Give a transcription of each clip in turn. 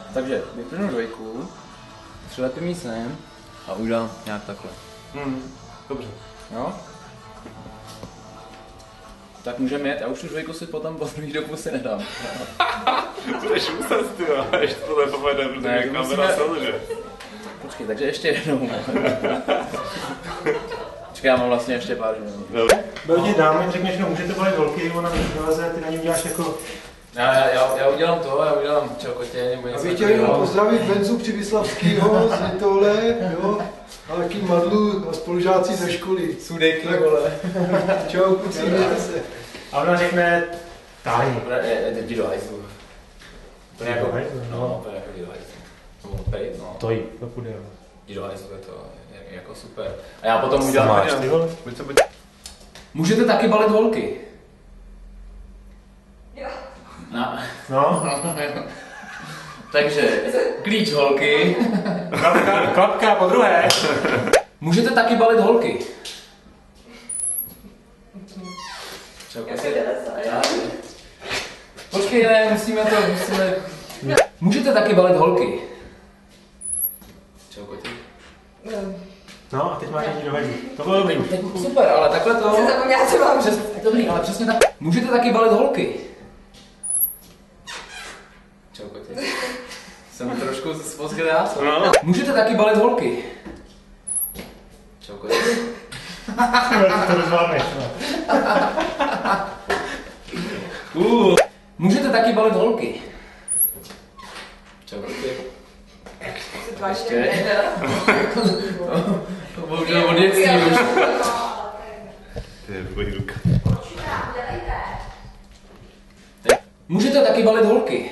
Takže vypnu dvojku, přilepím ji sem a udělám nějak takhle. Dobře. Jo? Tak můžeme jet, já už tu dvojku si potom po druhý dobu si nedám. Budeš muset, ty jo, ještě to nepovede, protože je kamera selže. Počkej, takže ještě jednou. Počkej, já mám vlastně ještě pár minut. Belgii dáme, řekneš, no můžete balit holky, ona vyleze, ty na ní děláš jako... Já udělám to, já udělám čokotě, nebo něco. Já bych chtěl jenom pozdravit Benzu Přibyslavskýho z Litole, jo, a taky Madlu a spolužáci ze školy. Sudeky, vole. Čau, kluci, mějte se. A ona řekne... Táhni. Jdi do hajzlu. To je jako... No, to je jako jdi do hajzlu. No. To jí, to půjde. Jdi do hajzlu, je to jako super. A já potom udělám... Máš, ty vole? Můžete taky balit holky. Jo. No. Takže, klíč holky. Klapka po druhé. Můžete taky balit holky. Počkej, ne, musíme. Můžete taky balit holky. Čau, Koti. No a teď máš jít do hajzlu. To bylo dobrý. Super, ale takhle to... Jsi zapomněla, co mám. Dobrý, ale přesně tak. Můžete taky balit holky. Čau, Koti. Jsem trošku spozgledá. No. Můžete taky balit holky. Čau, Koti. To rozváme. Můžete taky balit holky. Čau, Koti. Ještě. To bohužel od dětství už. To je tvojí ruka. Můžete taky balit holky.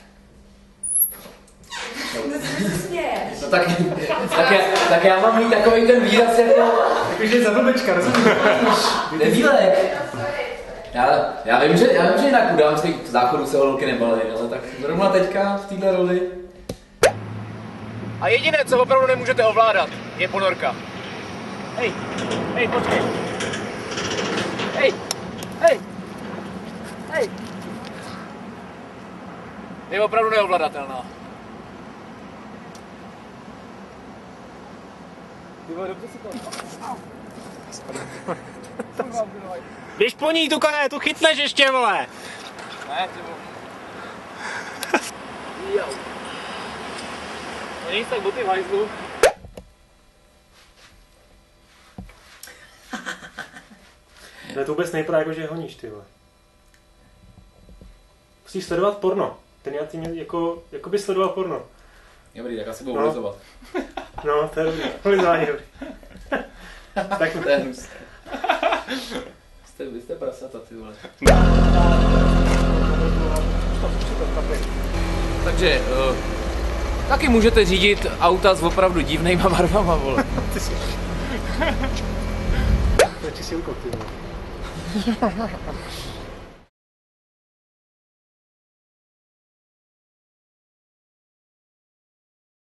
No tak já mám mít takový ten výraz jako... Jakože za blbečka, rozumíš? Debílek. Já vím, že jinak u dámských záchodů se holky nebalí, ale tak zrovna teďka v téhle roli. A jediné, co opravdu nemůžete ovládat, je ponorka. Hej, počkej. Hej. Je opravdu neovladatelná. Běž po ní, Tukane, tu chytneš ještě, vole! Ne, ty vole. Jo. No nic, tak boty v hajzlu. To vůbec nejprve jako, že honíš, ty vole. Musíš sledovat porno. Ten já ty jako by sledoval porno. Dobrý, tak asi budu ulizovat. No, to je dobrý. Ulizování dobrý. Tak to je hnus. Vy jste prasata, ty vole. Takže, taky můžete řídit auta s opravdu divnýma barvama, vole. To je čistě úkol, ty vole.